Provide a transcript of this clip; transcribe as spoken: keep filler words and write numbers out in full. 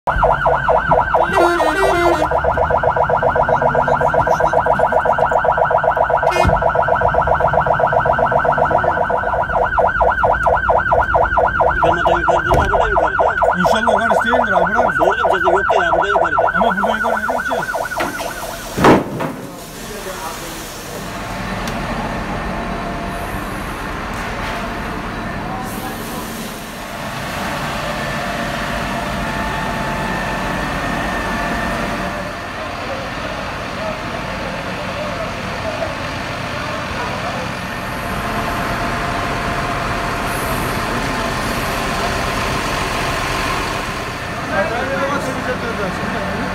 İnşallah yukarı isteyindir abi. Burada mı? Sordum size yok ya burada yukarıda. Ama burada yukarı ne gideceğiz? Ben de bak seni götüreceğim şimdi.